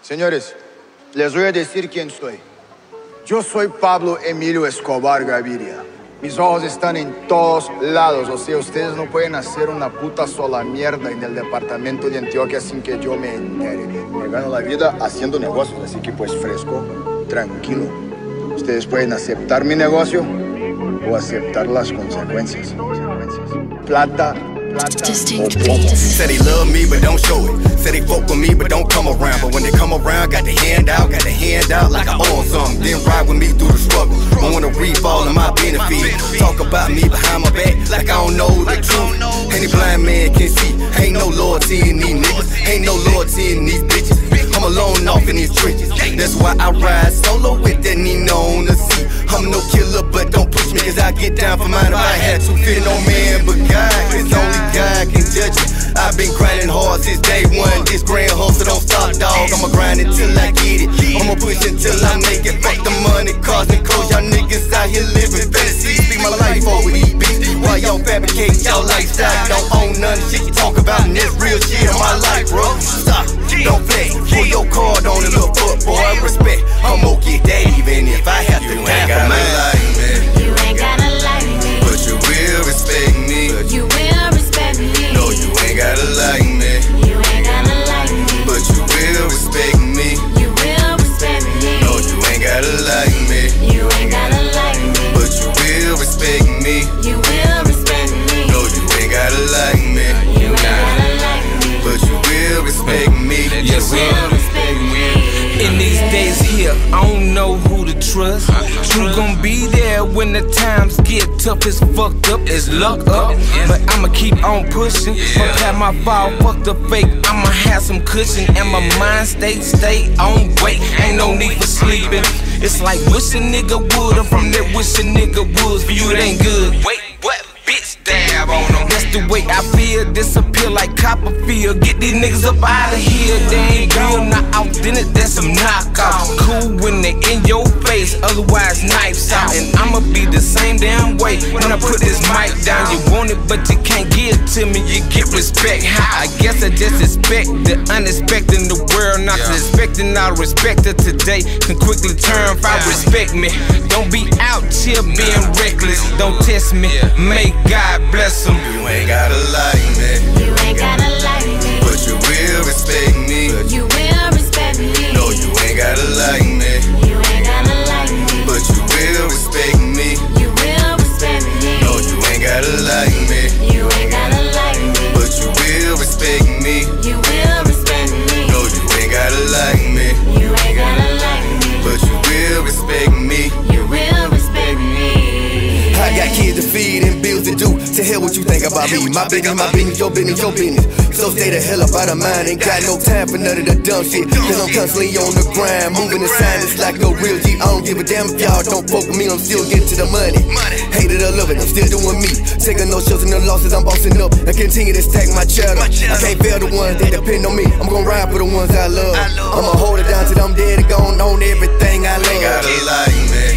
Señores, les voy a decir quién soy. Yo soy Pablo Emilio Escobar Gaviria. Mis ojos están en todos lados, o sea, ustedes no pueden hacer una puta sola mierda en el departamento de Antioquia sin que yo me entere. Me gano la vida haciendo negocios, así que pues fresco, tranquilo. Ustedes pueden aceptar mi negocio o aceptar las consecuencias. Plata. Said they love me but don't show it. Said they fuck with me but don't come around. But when they come around, got the hand out like I own something. Then ride with me through the struggle. I wanna reap all of my benefits. Talk about me behind my back like I don't know the truth. Any blind man can see. Ain't no loyalty in these niggas. Ain't no loyalty in these bitches. I'm alone off in these trenches. That's why I ride solo with that Nina on the seat. I'm no killer, but don't push me, cause I get down for mine if I had to. Fear no man but God, cause only God can judge me. I've been grinding hard since day one. This grand hustle don't stop, dog. I'ma grind until I get it. I'ma push until I make it. Fuck the money, cars and clothes. Y'all niggas out here living fantasies. Speak my life over these beats. While y'all fabricate y'all lifestyle, don't own none of shit you talk about, and this real shit in my life, bro. Stop, don't flex. Pull your card on the little foot, boy. Respect, I'm gonna get that even if I have to die for my life. You ain't gotta like me, but you will respect me. You will respect me. No, you ain't gotta like me. You ain't gotta like me, but you will respect me. You will respect me. No, you ain't gotta like me. You ain't gotta like me, but you will respect me. You will respect me. No, you ain't gotta like me. You ain't gotta like me, but you will respect me. Yes, you will respect me. In these days here, I don't know who to trust. Who gon' be there when the times get tough? It's fucked up, it's luck up. But I'ma keep on pushing. Fuck have my fall, fuck the fake. I'ma have some cushion. And my mind stay on wait. Ain't no need for sleeping. It's like wish a nigga would. I'm from that wish a nigga would. For you it ain't good. Wait, what? Bitch, dab on them. That's the way I feel. Disappear like Copperfield. Get these niggas up out of here. They ain't real, not authentic. That's some knockout. Cool when they in your face. Otherwise, knives out. And I'ma be the same damn way when I put this mic down. You want it, but you can't give it to me. You get respect. I guess I just expect the unexpected in the world. Not expecting all respect of today. Can quickly turn if I respect me. Don't be out here being reckless. Don't test me. Make God bless them. You ain't gotta like me. You ain't gotta like me, but you will respect me. You will respect me. No, you ain't gotta like me. You ain't gotta like me, but you will respect me. You will respect me. No, you ain't gotta like me. You ain't gotta like me, but you will respect me. You will respect me. No, you ain't gotta like me. You ain't gotta like me, but you will respect me. You will respect me. I got kids to feed and bills to do. To hell what you think about me. My business, your business, your business. So stay the hell up out of mine. Ain't got no time for none of the dumb shit. Cause I'm constantly on the grind. Moving the sign, it's like a real G. I don't give a damn if y'all don't fuck with me. I'm still getting to the money. Hate it or love it, I'm still doing me. Taking no shows and no losses, I'm bossing up. And continue to stack my cheddar. I can't fail the ones that depend on me. I'm gonna ride for the ones I love. I'ma hold it down till I'm dead and gone on everything I love. You ain't gotta like me.